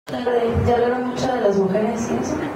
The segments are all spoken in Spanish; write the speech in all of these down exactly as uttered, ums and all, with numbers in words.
Ya hablaron mucho de las mujeres y eso.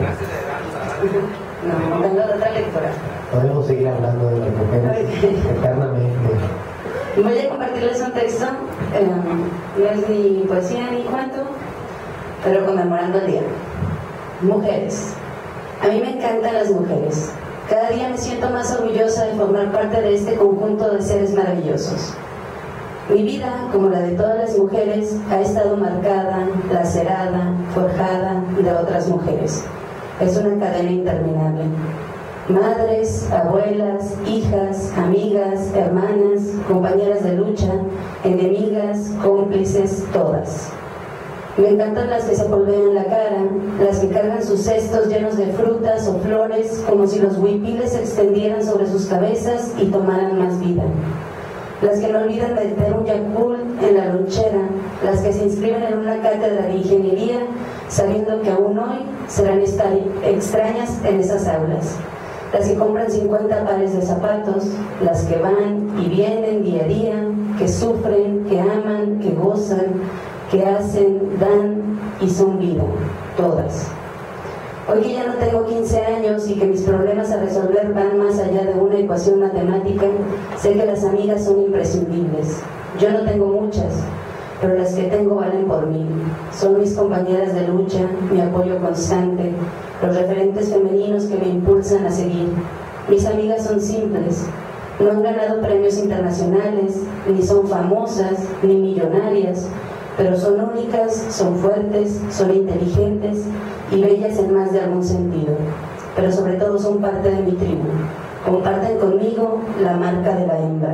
No, vengo de otra lectura. Podemos seguir hablando de las mujeres eternamente. Voy a compartirles un texto, eh, no es ni poesía ni cuento, pero conmemorando el día. Mujeres. A mí me encantan las mujeres. Cada día me siento más orgullosa de formar parte de este conjunto de seres maravillosos. Mi vida, como la de todas las mujeres, ha estado marcada, lacerada, forjada de otras mujeres. Es una cadena interminable. Madres, abuelas, hijas, amigas, hermanas, compañeras de lucha, enemigas, cómplices, todas. Me encantan las que se polvean la cara, las que cargan sus cestos llenos de frutas o flores, como si los huipiles se extendieran sobre sus cabezas y tomaran más vida. Las que no olvidan meter un Yakult en la lonchera, las que se inscriben en una cátedra de ingeniería, sabiendo que aún hoy serán extrañas en esas aulas. Las que compran cincuenta pares de zapatos, las que van y vienen día a día, que sufren, que aman, que gozan, que hacen, dan y son vida, todas. Hoy que ya no tengo quince años y que mis problemas a resolver van más allá de una ecuación matemática, sé que las amigas son imprescindibles. Yo no tengo muchas, pero las que tengo valen por mí. Son mis compañeras de lucha, mi apoyo constante, los referentes femeninos que me impulsan a seguir. Mis amigas son simples, no han ganado premios internacionales, ni son famosas, ni millonarias, pero son únicas, son fuertes, son inteligentes y bellas en más de algún sentido, pero sobre todo son parte de mi tribu, comparten conmigo la marca de la hembra.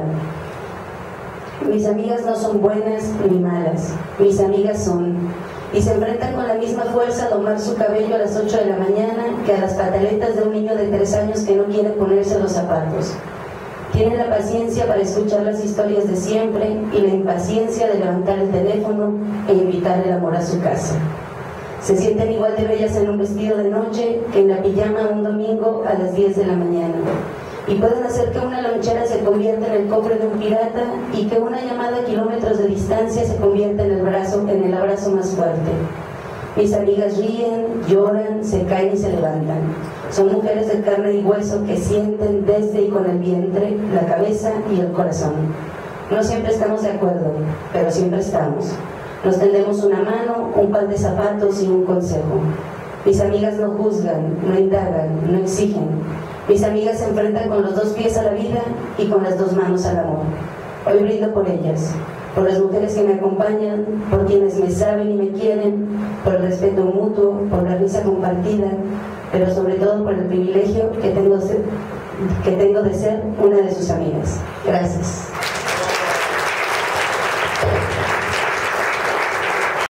Mis amigas no son buenas ni malas, mis amigas son, y se enfrentan con la misma fuerza a domar su cabello a las ocho de la mañana que a las pataletas de un niño de tres años que no quiere ponerse los zapatos. Tienen la paciencia para escuchar las historias de siempre y la impaciencia de levantar el teléfono e invitar el amor a su casa. Se sienten igual de bellas en un vestido de noche que en la pijama un domingo a las diez de la mañana. Y pueden hacer que una lonchera se convierta en el cofre de un pirata y que una llamada a kilómetros de distancia se convierta en el, brazo, en el abrazo más fuerte. Mis amigas ríen, lloran, se caen y se levantan. Son mujeres de carne y hueso que sienten desde y con el vientre, la cabeza y el corazón. No siempre estamos de acuerdo, pero siempre estamos. Nos tendemos una mano, un par de zapatos y un consejo. Mis amigas no juzgan, no indagan, no exigen. Mis amigas se enfrentan con los dos pies a la vida y con las dos manos al amor. Hoy brindo por ellas, por las mujeres que me acompañan, por quienes me saben y me quieren, por el respeto mutuo, por la risa compartida, pero sobre todo por el privilegio que tengo, que tengo de ser una de sus amigas. Gracias.